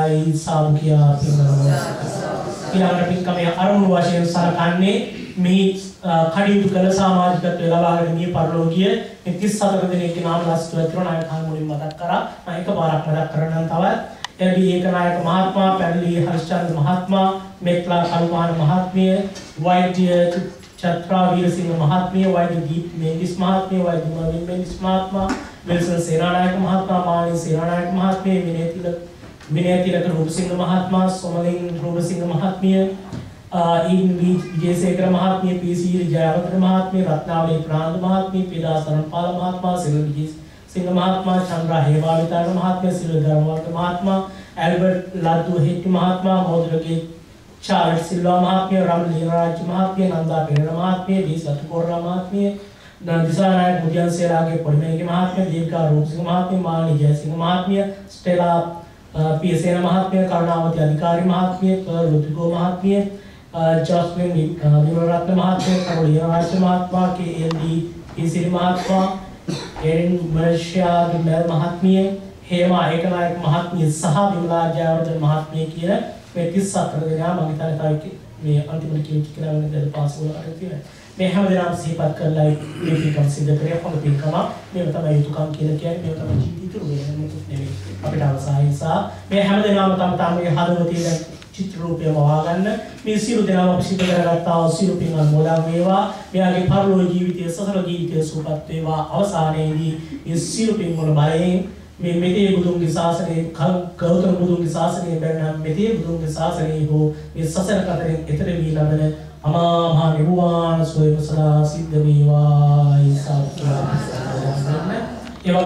සාදු කියා පින්නවා. ඊළඟට පින්කමේ අරමුණු වශයෙන් සලකන්නේ මේ කඩියුතු කළ සමාජිකත්වයේ ලබාගෙන මේ පරිලෝකීය 34 දෙනෙක්ගේ නාම ලස්තුව තිරුණායක හාමුදුරුවෝ මුලින් මතක් කරා. මම එකපාරක් මතක් කරන්නම් තවත් එල්බී ඒකනායක මහත්මයා, පැරලි හර්ෂචන්ද්‍ර මහත්මයා, මෙත්ලා කල්පහාන මහත්මිය, වෛද්‍ය චත්‍රා වීරසිංහ මහත්මිය, වෛද්‍ය දීප් මේගිස් මහත්මිය, වෛද්‍ය මවින් මේගිස් මහත්මයා, විල්සන් සේනානායක මහත්මයා, මානි සේනානායක මහත්මිය, විනයතිලක රූපසිංහ මහත්මයා, සොමලින් රූපසිංහ මහත්මිය, ඊන් විජේසේකර මහත්මිය, පී.සී. ජයවර්ධන මහත්මිය, රත්නාවලී ප්‍රාන්ත මහත්මිය, පීඩා සරණපාල මහත්මයා, සිල් විජේසිංහ මහත්මයා, චන්ද්‍රා හේවාවිතාර මහත්මිය, සිල් ධර්මවර්ධන මහත්මයා, ඇල්බර්ට් ලද්දු හෙට්ටි මහත්මයා, මොදුරගේ චාර්ල්ස් සිල්වා මහත්මිය, රමලී රාජ්‍ය මහත්මිය, නන්දා පෙරේර මහත්මිය, දී සතුකෝරා මහත්මිය, දිසානායක මුදියන්සේලාගේ පොඩිමේගේ මහත්මිය, දීර්ඝා රූපසිංහ මහත්මිය, මානි ජයසිංහ මහත්මිය, ස්ටෙලා පීසේන මහත්මිය, කරුණාවති අධිකාරී මහත්මිය, රුධිකෝ මහත්මිය, ජස්මින් විමලරත්න මහත්මිය, කරුණී රාජ්‍ය මහත්මයා, කේ.එල්.ඩී. පීසිරි මහත්මයා, එරින් මර්ෂියා මෙල් මහත්මිය, හේමා ඒකනායක මහත්මිය සහ විමලා ජයවර්ධන මහත්මිය කියන මේ 34 දෙනා මම හිතන්නේ තව මේ අන්තිමට කියලා වෙන පාස් වල අර තියෙනවා. මේ හැම දෙනාම සිහිපත් කරලා මේ පින්කම් සිද්ධ කරේ කොහොමද පින්කම මේ තමයි යුතුයකම් කියලා කියන්නේ මේ තමයි ජීවිතේ තුරු වෙන නෙමෙයි අපිට අවසානයේ නිසා මේ හැම දෙනාම තමගේ හදවතේ තියෙන චිත්‍ර රූපය වවා ගන්න මේ සියලු දෙනාම අපි සිද්ධ කරගත්තා වූ සියලු පින් අනුමෝදන් වේවා මෙයාගේ පරලෝක ජීවිතයේ සසර ජීවිතයේ සුවපත් වේවා අවසානයේදී මේ සියලු පින් වල බලයෙන් මේ මෙතේ බුදුන්ගේ ශාසනයේ ගෞතම බුදුන්ගේ ශාසනයේ බැරනම් මෙතේ බුදුන්ගේ ශාසනයේ හෝ මේ සසර කතරෙන් එතර වී ලබන අමා මහ නිවන් සෝය සදා සිද්ධ වේවා.